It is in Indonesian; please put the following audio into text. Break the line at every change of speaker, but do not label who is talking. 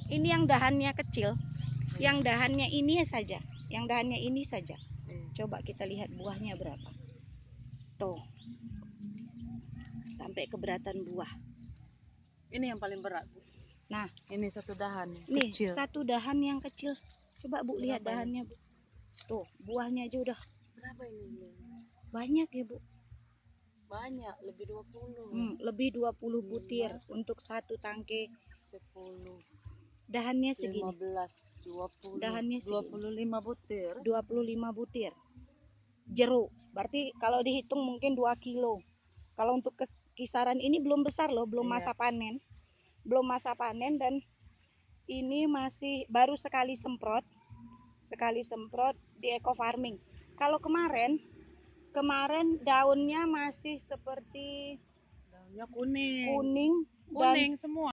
Ini yang dahannya kecil, yang dahannya ini saja, yang dahannya ini saja. Coba kita lihat buahnya berapa. Tuh, sampai keberatan buah.
Ini yang paling berat.
Nah,
ini satu dahan
nih
kecil.
satu dahan yang kecil. Coba Bu lihat
Berapa
dahannya Bu. Tuh, buahnya aja udah
Berapa ini?
banyak ya Bu.
Banyak, lebih 20.
Lebih 20 butir untuk satu tangkai.
10.
Dahannya segini.
15, 20.
Dahannya segini.
25 butir.
25 butir. Jeruk. Berarti kalau dihitung mungkin 2 kilo. Kalau untuk kisaran ini belum besar loh, belum masa panen. Belum masa panen dan ini masih baru sekali semprot. Sekali semprot di eco farming. Kalau kemarin daunnya masih seperti
Daunnya kuning.
kuning
Kuning semua.